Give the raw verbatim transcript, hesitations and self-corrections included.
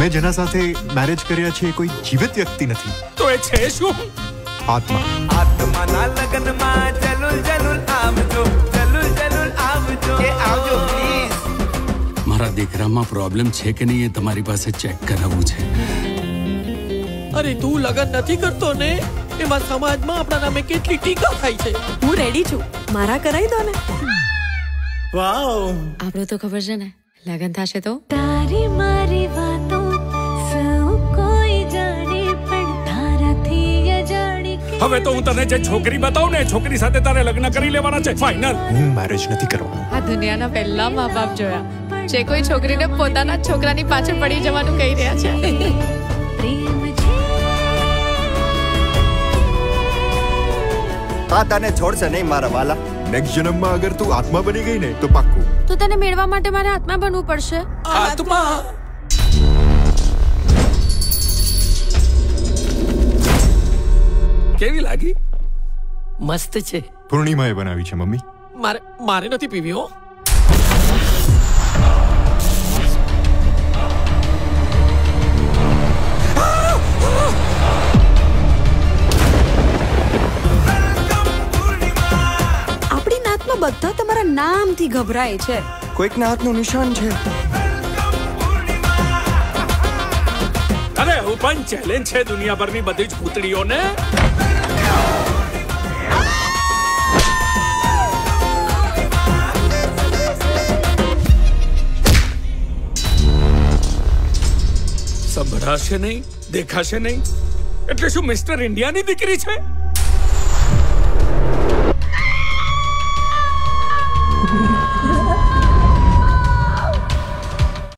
મેં જેના સાથે મેરેજ કર્યા છે કોઈ જીવિત વ્યક્તિ નથી. તો એ છે શું? આત્મા. આત્માના લગનમાં જલુલ જલુલ આવજો, જલુલ જલુલ આવજો, એ આવજો પ્લીઝ. મારા દીકરામાં પ્રોબ્લેમ છે કે નહીં એ તમારી પાસે ચેક કરાવવું છે. અરે તું લગન નથી કરતો ને, એમાં સમાજમાં આપણા નામે કેટલી ટીકા થાય છે. હું રેડી છું, મારા કરાઈ દો ને. વાવ, આપણો તો ખબર છે ને, લગન થશે તો તારી મારી વાતો સૌ કોઈ જાણે, પણ તારાથી અજાણી. હવે તો હું તને જે છોકરી બતાવું ને, છોકરી સાથે તારે લગ્ન કરી લેવાના છે, ફાઇનલ. હું મેરેજ નથી કરવાનો. આ દુનિયાના પહેલા મા બાપ જોયા જે કોઈ છોકરીને પોતાના છોકરાની પાછળ પડી જવાનું કહી રહ્યા છે. પ્રેમ છે આ તને છોડશે નહીં મારા વાલા. નેક્સ્ટ જન્મમાં અગર તું આત્મા બની ગઈ ને તો પાક્કું. તો તને મેળવા માટે મારે આત્મા બનવું પડશે. આત્મા કેવી લાગી? મસ્ત છે. પૂર્ણિમાએ બનાવી છે મમ્મી. મારે મારે નથી પીવી હો. આપણી નાતમાં બધા તમારા નામથી ગભરાય છે. કોઈકના હાથનું નિશાન છે. અરે હું પણ ચેલેન્જ છે દુનિયાભરની બધી જ પૂતળીઓને. સંભળાશે નહીં, દેખાશે નહીં એટલે શું મિસ્ટર ઇન્ડિયાની દીકરી છે?